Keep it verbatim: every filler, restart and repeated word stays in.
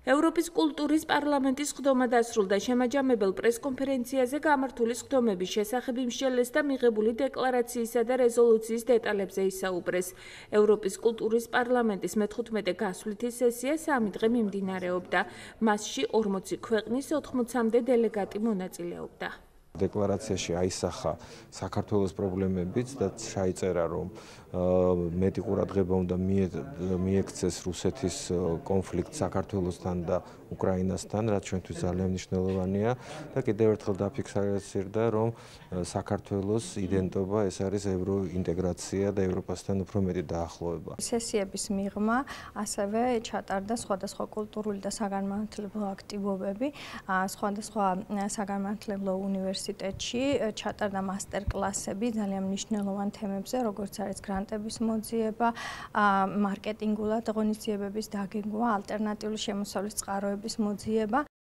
ევროპის კულტურის პარლამენტის ხდომა დასრულდა. შემაჯამებელ პრესკონფერენციაზე გამართული ხდომების შესახებ იმსჯელეს და მიღებული დეკლარაციისა და რეზოლუციის დეტალებზე ისაუბრეს. ევროპის კულტურის პარლამენტის მეთხუთმეტე გასვლითი სესია სამი დღე მიმდინარეობდა. მასში ორმოცი ქვეყნის ოთხმოცამდე დელეგატი მონაწილეობდა. დეკლარაციაში აისახა საქართველოს პრობლემებიც და ჩაიწერა, რომ მეტი ყურადღება უნდა მიექცეს რუსეთის კონფლიქტ საქართველოსთან და უკრაინასთან, რაც ჩვენთვის ძალიან მნიშვნელოვანია და კიდევ ერთხელ დაფიქსირდა, რომ საქართველოს იდენტობა ეს არის ევროინტეგრაცია და ევროპასთან უფრო მეტი დაახლოება. სესიების მიღმა ასევე ჩატარდა სხვადასხვა კულტურული და საგანმანათლებლო აქტივობები, სხვადასხვა საგანმანათლებლო უნივერსიტეტში ჩატარდა მასტერკლასები ძალიან მნიშვნელოვან თემებზე, როგორც არის გრანტების მოძიება, მარკეტინგულად ღონისძიებების დაგეგმვა, ალტერნატიული შემოსავლის წყაროების მოძიება.